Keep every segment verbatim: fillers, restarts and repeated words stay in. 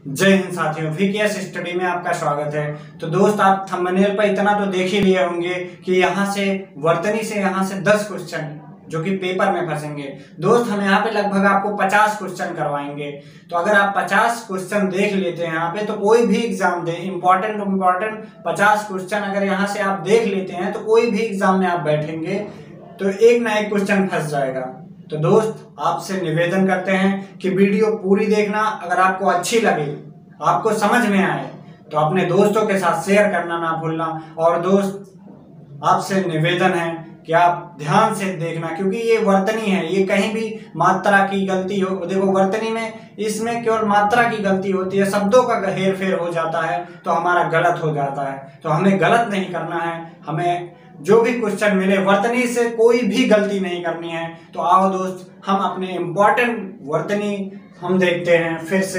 जय हिंद साथियों, VKS study में आपका स्वागत है। तो दोस्त, आप थंबनेल पर इतना तो देख ही लिए होंगे कि यहाँ से वर्तनी से यहाँ से दस क्वेश्चन जो कि पेपर में फंसेंगे। दोस्त, हम यहाँ पे लगभग आपको पचास क्वेश्चन करवाएंगे। तो अगर आप पचास क्वेश्चन देख लेते हैं यहाँ पे, तो कोई भी एग्जाम दे, इंपॉर्टेंट इंपॉर्टेंट पचास क्वेश्चन अगर यहाँ से आप देख लेते हैं तो कोई भी एग्जाम में आप बैठेंगे तो एक ना एक क्वेश्चन फंस जाएगा। तो दोस्त, आपसे निवेदन करते हैं कि वीडियो पूरी देखना। अगर आपको अच्छी लगे, आपको समझ में आए, तो अपने दोस्तों के साथ शेयर करना ना भूलना। और दोस्त, आपसे निवेदन है कि आप ध्यान से देखना, क्योंकि ये वर्तनी है, ये कहीं भी मात्रा की गलती हो, देखो वर्तनी में इसमें केवल मात्रा की गलती होती है, शब्दों का हेर फेर हो जाता है तो हमारा गलत हो जाता है। तो हमें गलत नहीं करना है, हमें जो भी क्वेश्चन मिले वर्तनी से कोई भी गलती नहीं करनी है। तो आओ दोस्त, हम अपने इम्पोर्टेंट वर्तनी हम देखते हैं फिर से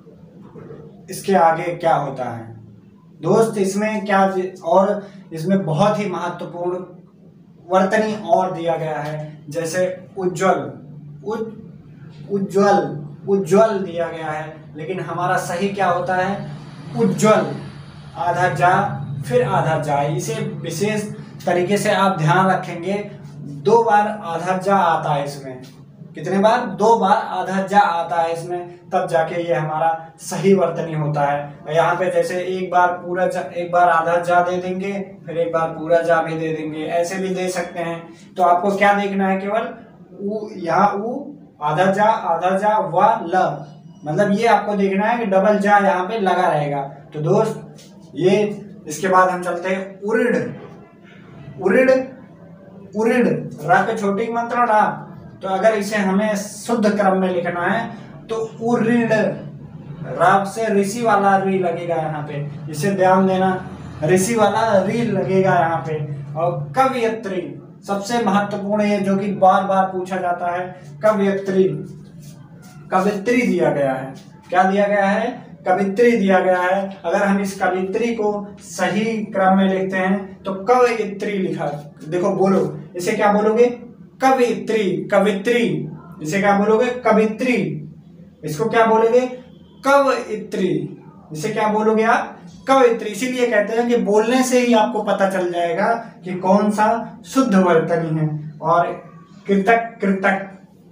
इसके आगे क्या होता है। दोस्त, इसमें क्या और इसमें बहुत ही महत्वपूर्ण वर्तनी और दिया गया है, जैसे उज्ज्वल उज, उज्ज्वल उज्ज्वल दिया गया है, लेकिन हमारा सही क्या होता है? उज्ज्वल, आधा जा फिर आधा जा। इसे विशेष तरीके से आप ध्यान रखेंगे। दो बार आधा जा आता है इसमें, कितने बार? दो बार आधा जा आता है इसमें, तब जाके ये हमारा सही वर्तनी होता है। यहाँ पे जैसे एक बार पूरा जा, एक बार आधा जा दे देंगे, फिर एक बार पूरा जा भी दे देंगे, ऐसे भी दे सकते हैं। तो आपको क्या देखना है? केवल उ, यहाँ उ, आधा जा, आधा जा, व, ल, मतलब ये आपको देखना है कि डबल जा यहाँ पे लगा रहेगा। तो दोस्त, ये इसके बाद हम चलते हैं उरिड उरिड उरिड रा पे छोटी मात्रा रा। तो अगर इसे हमें शुद्ध क्रम में लिखना है तो उरिड, रा से ऋषि वाला री लगेगा यहाँ पे, इसे ध्यान देना, ऋषि वाला री लगेगा यहाँ पे। और कवयत्री सबसे महत्वपूर्ण है, जो कि बार बार पूछा जाता है, कवयत्री कवित्री दिया गया है। क्या दिया गया है? कवित्री दिया गया है। अगर हम इस कवित्री को सही क्रम में लिखते हैं तो कवयित्री लिखा, देखो बोलो, इसे क्या बोलोगे? कवित्री, कवित्री। इसे क्या बोलोगे? कवित्री। इसको क्या बोलोगे? कवयित्री। इसे क्या बोलोगे आप? कवयित्री। इसीलिए कहते हैं कि बोलने से ही आपको पता चल जाएगा कि कौन सा शुद्ध वर्तनी है। और कृतक, कृतक,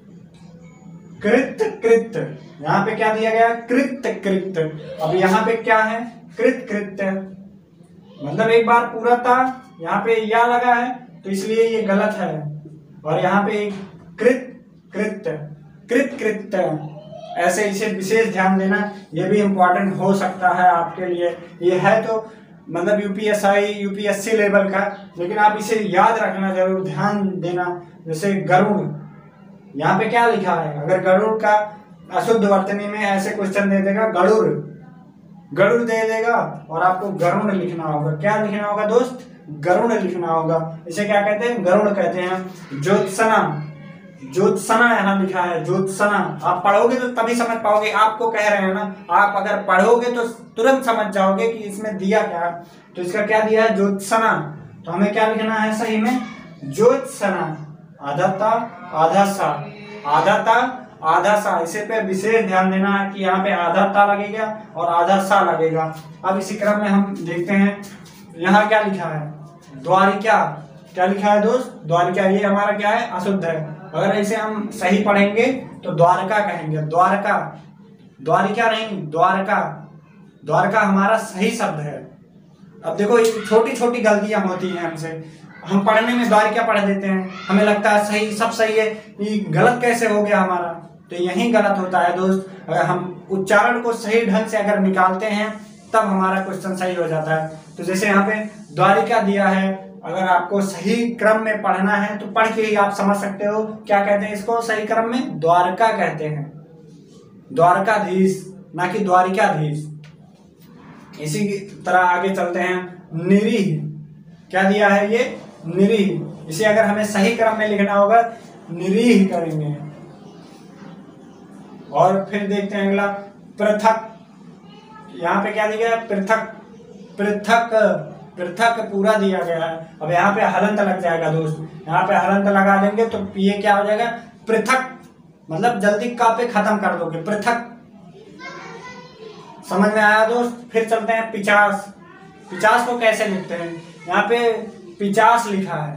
कृत, कृत, यहाँ पे क्या दिया गया? कृत, कृत। अब यहाँ पे क्या है? कृत, कृत, मतलब एक बार पूरा था, यहाँ पे या लगा है तो इसलिए ये गलत है। और यहाँ पे कृत, कृत, कृत, कृत, ऐसे इसे विशेष ध्यान देना, ये भी इम्पोर्टेंट हो सकता है आपके लिए। ये है तो मतलब यूपीएसआई यूपीएससी लेवल का, लेकिन आप इसे याद रखना जरूर, ध्यान देना। जैसे गरुड़, यहाँ पे क्या लिखा है? अगर गरुड़ का अशुद्ध वर्तनी में ऐसे क्वेश्चन दे देगा, गरुड़ गरुड़ दे देगा और आपको गरुड़ लिखना होगा। क्या लिखना होगा दोस्त? गरुड़ लिखना होगा। इसे क्या कहते हैं? गरुड़ कहते हैं। ज्योत्सना, ज्योत्सना यहाँ लिखा है, ज्योत्सना। आप पढ़ोगे तो तभी समझ पाओगे, आपको कह रहे हैं ना, आप अगर पढ़ोगे तो तुरंत समझ जाओगे कि इसमें दिया क्या। तो इसका क्या दिया है? ज्योत्सना। तो हमें क्या लिखना है सही में? ज्योत्सना, आधा ता आधा सा, आधा ता आधा सा। इसे पे विशेष ध्यान देना है कि यहाँ पे आधा ता लगेगा और आधा सा लगेगा। अब इसी क्रम में हम देखते हैं, यहाँ क्या लिखा है? द्वारिका। क्या लिखा है दोस्त? द्वारिका। ये हमारा क्या है? अशुद्ध है। अगर इसे हम सही पढ़ेंगे तो द्वारका कहेंगे, द्वारका, द्वारिका नहीं, द्वारका। द्वारका हमारा सही शब्द है। अब देखो, छोटी छोटी गलतियां होती हैं हमसे, हम पढ़ने में द्वारिका पढ़ देते हैं, हमें लगता है सही, सब सही है, ये गलत कैसे हो गया हमारा? तो यही गलत होता है दोस्त। अगर हम उच्चारण को सही ढंग से अगर निकालते हैं तब हमारा क्वेश्चन सही हो जाता है। तो जैसे यहाँ पे द्वारिका दिया है, अगर आपको सही क्रम में पढ़ना है तो पढ़ के ही आप समझ सकते हो। क्या कहते हैं इसको सही क्रम में? द्वारका कहते हैं, द्वारकाधीश, ना कि द्वारिकाधीश। इसी तरह आगे चलते हैं। निरीह, क्या दिया है ये? निरीह। इसे अगर हमें सही क्रम में लिखना होगा, निरीह करेंगे। और फिर देखते हैं अगला, पृथक। यहाँ पे क्या दिया गया? पृथक, पृथक, पृथक पूरा दिया गया है। अब यहाँ पे हलंत लग जाएगा दोस्त, यहाँ पे हलंत लगा देंगे तो ये क्या हो जाएगा? पृथक, मतलब जल्दी का पे खत्म कर दोगे, पृथक। समझ में आया दोस्त। फिर चलते हैं पिचास। पिचास को कैसे लिखते हैं? यहाँ पे पिचास लिखा है,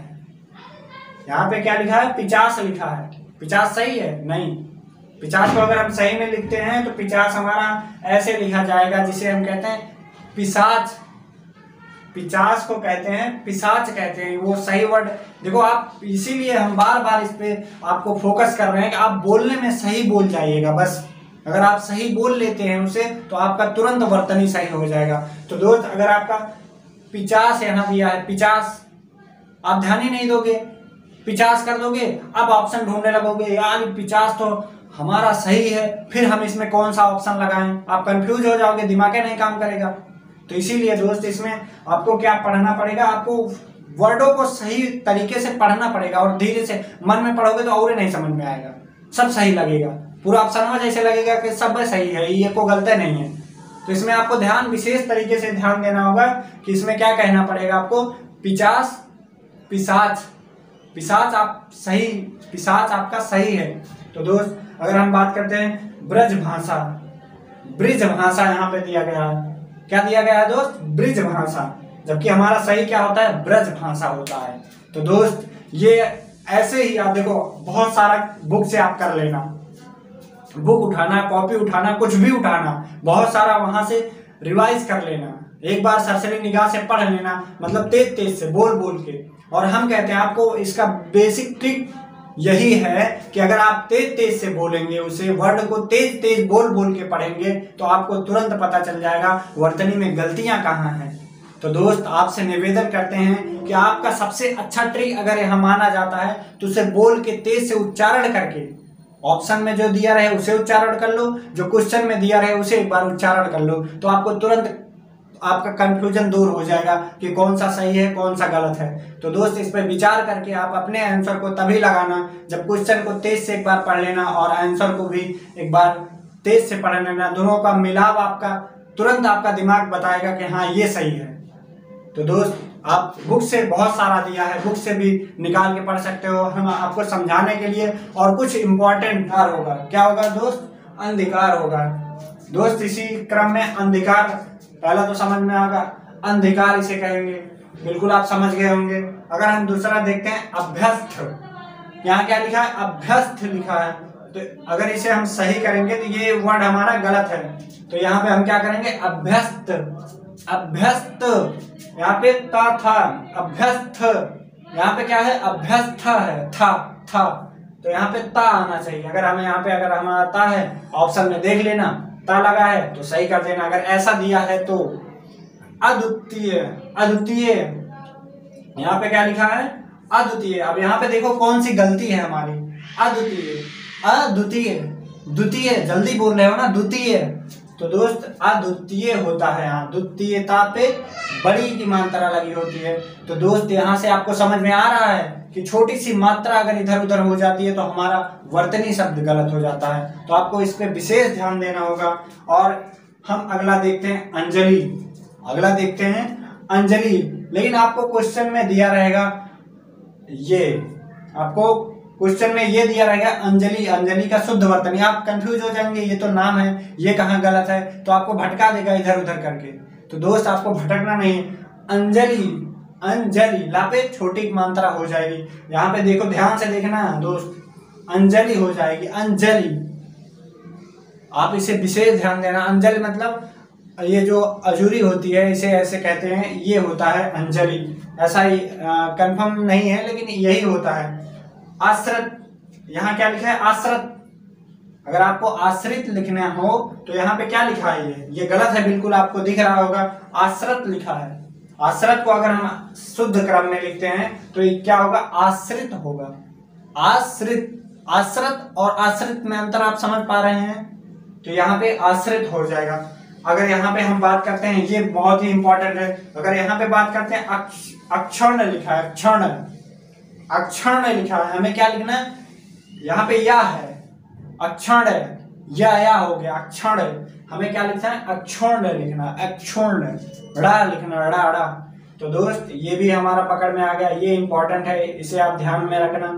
यहाँ पे क्या लिखा है? पिचास लिखा है। पिचास सही है? नहीं। पिचास को अगर हम सही में लिखते हैं तो पिचास हमारा ऐसे लिखा जाएगा, जिसे हम कहते हैं पिशाच। पिचास को कहते हैं पिशाच कहते हैं, वो सही वर्ड। देखो आप, इसीलिए हम बार बार इस पे आपको फोकस कर रहे हैं कि आप बोलने में सही बोल जाइएगा बस। अगर आप सही बोल लेते हैं उसे तो आपका तुरंत वर्तनी सही हो जाएगा। तो दोस्त, अगर आपका पिचास यहाँ दिया है, पिचास, आप ध्यान ही नहीं दोगे, पिचास कर दोगे, अब ऑप्शन ढूंढने लगोगे, यार पिचास तो हमारा सही है, फिर हम इसमें कौन सा ऑप्शन लगाएं, आप कंफ्यूज हो जाओगे, दिमाग नहीं काम करेगा। तो इसीलिए दोस्त, इसमें आपको क्या पढ़ना पड़ेगा? आपको वर्डों को सही तरीके से पढ़ना पड़ेगा, और धीरे से मन में पढ़ोगे तो और नहीं समझ में आएगा, सब सही लगेगा, पूरा ऑप्शन में जैसे लगेगा कि सब सही है, ये को गलत नहीं है। तो इसमें आपको ध्यान, विशेष तरीके से ध्यान देना होगा कि इसमें क्या कहना पड़ेगा आपको। पिचास, पिशाच, पिशाच आप सही, पिशाच आपका सही है। तो दोस्त, अगर हम बात करते हैं ब्रज भाषा, ब्रिज भाषा यहाँ पे दिया गया है, क्या दिया गया है दोस्त? ब्रिज भाषा, जबकि हमारा सही क्या होता है? ब्रज भाषा होता है। तो दोस्त, ये ऐसे ही आप देखो, बहुत सारा बुक से आप कर लेना, बुक उठाना, कॉपी उठाना, कुछ भी उठाना, बहुत सारा वहां से रिवाइज कर लेना, एक बार सरसरी निगाह से पढ़ लेना, मतलब तेज तेज से बोल बोल के। और हम कहते हैं आपको इसका बेसिक ट्रिक यही है कि अगर आप तेज तेज से बोलेंगे, उसे वर्ड को तेज तेज बोल बोल के पढ़ेंगे, तो आपको तुरंत पता चल जाएगा वर्तनी में गलतियां कहाँ हैं। तो दोस्त, आपसे निवेदन करते हैं कि आपका सबसे अच्छा ट्रिक अगर यह माना जाता है तो उसे बोल के तेज से उच्चारण करके, ऑप्शन में जो दिया रहे उसे उच्चारण कर लो, जो क्वेश्चन में दिया रहे उसे एक बार उच्चारण कर लो, तो आपको तुरंत आपका कंफ्यूजन दूर हो जाएगा कि कौन सा सही है कौन सा गलत है। तो दोस्त, इस पर विचार करके आप अपने आंसर को तभी लगाना जब क्वेश्चन को तेज से एक बार पढ़ लेना और आंसर को भी एक बार तेज से पढ़ लेना। दोनों का मिलाव आपका तुरंत आपका दिमाग बताएगा कि हाँ ये सही है। तो दोस्त, आप बुक से बहुत सारा दिया है, बुक से भी निकाल के पढ़ सकते हो, हम आपको समझाने के लिए। और कुछ इम्पोर्टेंट होगा, क्या होगा दोस्त? अंधिकार होगा। दोस्त, इसी क्रम में अंधिकार पहला तो समझ में आएगा, अंधिकार इसे कहेंगे, बिल्कुल आप समझ गए होंगे। अगर हम दूसरा देखते हैं अभ्यस्त, यहाँ क्या लिखा है? अभ्यस्त लिखा है। तो अगर इसे हम सही करेंगे तो ये वर्ड हमारा गलत है, तो यहाँ पे हम क्या करेंगे? अभ्यस्त, अभ्यस्त, यहाँ पे ता था, अभ्यस्त, यहाँ पे क्या है? अभ्यस्त है, था था, तो यहाँ पे ता आना चाहिए। अगर हमें यहाँ पे अगर हमारा ता है, ऑप्शन में देख लेना, ता लगा है तो सही कर देना। अगर ऐसा दिया है तो अद्वितीय, अद्वितीय, यहाँ पे क्या लिखा है? अद्वितीय। अब यहाँ पे देखो कौन सी गलती है हमारी, अद्वितीय, अद्वितीय, द्वितीय, जल्दी बोल रहे हो ना, द्वितीय। तो दोस्त, अद्वितीय होता है, यहाँ द्वितीयता पे बड़ी की मात्रा लगी होती है। तो दोस्त, यहाँ से आपको समझ में आ रहा है कि छोटी सी मात्रा अगर इधर उधर हो जाती है तो हमारा वर्तनी शब्द गलत हो जाता है। तो आपको इस पे विशेष ध्यान देना होगा। और हम अगला देखते हैं अंजलि, अगला देखते हैं अंजलि। लेकिन आपको क्वेश्चन में दिया रहेगा, ये आपको क्वेश्चन में ये दिया रहेगा अंजलि, अंजलि का शुद्ध वर्तनी। आप कंफ्यूज हो जाएंगे, ये तो नाम है, ये कहाँ गलत है, तो आपको भटका देगा इधर उधर करके। तो दोस्त, आपको भटकना नहीं, अंजलि, अंजलि, ला पे छोटी मात्रा हो जाएगी। यहाँ पे देखो, ध्यान से देखना दोस्त, अंजलि हो जाएगी, अंजलि। आप इसे विशेष ध्यान देना। अंजलि मतलब ये जो अजूरी होती है, इसे ऐसे कहते हैं, ये होता है अंजलि। ऐसा ही कंफर्म नहीं है, लेकिन यही होता है। आश्रित, यहाँ क्या लिखा है? आश्रित। अगर आपको आश्रित लिखना हो तो यहाँ पे क्या लिखा है? ये ये गलत है, बिल्कुल आपको दिख रहा होगा, आश्रित लिखा है। आश्रित को अगर हम शुद्ध क्रम में लिखते हैं तो ये क्या होगा? आश्रित होगा, आश्रित। आश्रित और आश्रित में अंतर आप समझ पा रहे हैं? तो यहाँ पे आश्रित हो जाएगा। अगर यहाँ पे हम बात करते हैं, ये बहुत ही इंपॉर्टेंट है, अगर यहाँ पे बात करते हैं अक्षण लिखा है, अक्षण, अक्षण लिखा है, हमें क्या लिखना है? यहाँ पे या है, अक्षण, या या हो गया, अक्षण। हमें क्या लिखना है? अक्षण लिखना, अक्षण, ड़ा लिखना, ड़ा ड़ा। तो दोस्त, ये भी हमारा पकड़ में आ गया, ये इंपॉर्टेंट है, इसे आप ध्यान में रखना।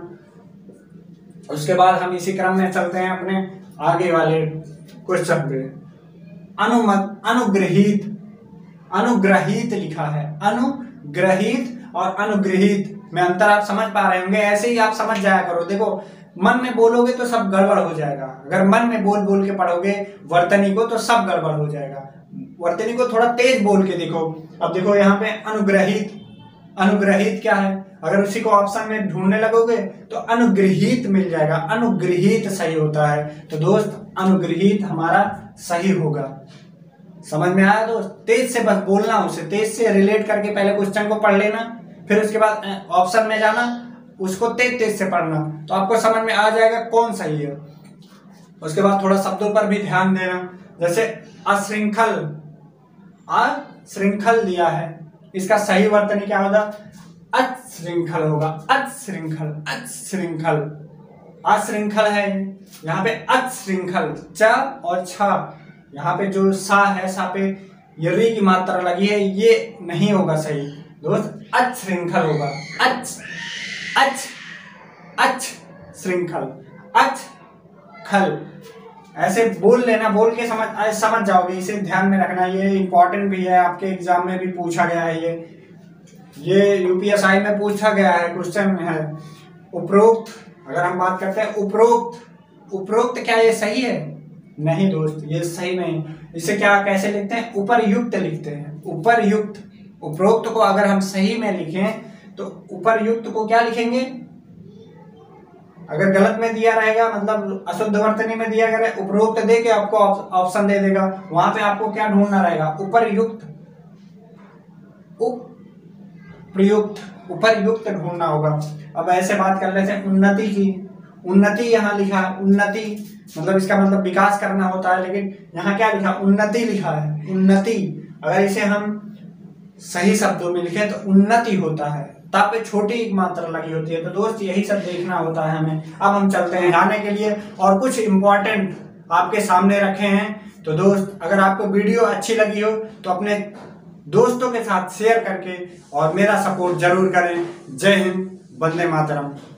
उसके बाद हम इसी क्रम में चलते हैं अपने आगे वाले क्वेश्चन पे। अनुमत अनुग्रहित अनुग्रहित लिखा है। अनुग्रहित और अनुग्रहित में अंतर आप समझ पा रहे होंगे। ऐसे ही आप समझ जाया करो। देखो मन में बोलोगे तो सब गड़बड़ हो जाएगा। अगर मन में बोल बोल के पढ़ोगे वर्तनी को तो सब गड़बड़ हो जाएगा। वर्तनी को थोड़ा तेज बोल के देखो। अब देखो यहाँ पे अनुग्रहित, अनुग्रहित क्या है? अगर उसी को ऑप्शन में ढूंढने लगोगे तो अनुग्रहित मिल जाएगा। अनुग्रहित सही होता है। तो दोस्त अनुग्रहित हमारा सही होगा। समझ में आया दोस्त? तेज से बस बोलना, उसे तेज से रिलेट करके पहले क्वेश्चन को पढ़ लेना, फिर उसके बाद ऑप्शन में जाना, उसको तेज तेज से पढ़ना, तो आपको समझ में आ जाएगा कौन सही है। उसके बाद थोड़ा शब्दों पर भी ध्यान देना। जैसे अश्रृंखल, अश्रृंखल दिया है, इसका सही वर्तनी क्या होगा? अश्रृंखल होगा। अश्रृंखल, अश्रृंखल, अश्रृंखल है यहाँ पे। अश्रृंखल च और छ, यहाँ पे जो सा है, सा पे ये री की मात्रा लगी है, ये नहीं होगा सही दोस्त। अश्रृंखल होगा। अच अच अच श्रृंखल, अच खल, ऐसे बोल लेना। बोल के समझ समझ जाओगे। इसे ध्यान में रखना, ये इंपॉर्टेंट भी है, आपके एग्जाम में भी पूछा गया है। ये ये यूपीएसआई में पूछा गया है, क्वेश्चन है। उपरोक्त, अगर हम बात करते हैं उपरोक्त, उपरोक्त क्या ये सही है? नहीं दोस्त, ये सही नहीं। इसे क्या कैसे लिखते हैं? उपरयुक्त लिखते हैं। उपरयुक्त। उपरोक्त को अगर हम सही में लिखें तो उपरयुक्त को क्या लिखेंगे? अगर गलत में दिया रहेगा, मतलब अशुद्ध वर्तनी में दिया गया, उपरोक्त दे के आपको ऑप्शन दे देगा, वहां पे आपको क्या ढूंढना रहेगा? उपरयुक्त, उपयुक्त, उपरयुक्त ढूंढना होगा। अब ऐसे बात कर लेते हैं उन्नति की। उन्नति यहाँ लिखा है, उन्नति मतलब इसका मतलब विकास करना होता है, लेकिन यहाँ क्या लिखा? उन्नति लिखा है। उन्नति अगर इसे हम सही शब्दों में लिखें तो उन्नति होता है, तब पे छोटी मात्रा लगी होती है। तो दोस्त यही सब देखना होता है हमें। अब हम चलते हैं गाने के लिए और कुछ इम्पोर्टेंट आपके सामने रखे हैं। तो दोस्त अगर आपको वीडियो अच्छी लगी हो तो अपने दोस्तों के साथ शेयर करके और मेरा सपोर्ट जरूर करें। जय हिंद, वंदे मातरम।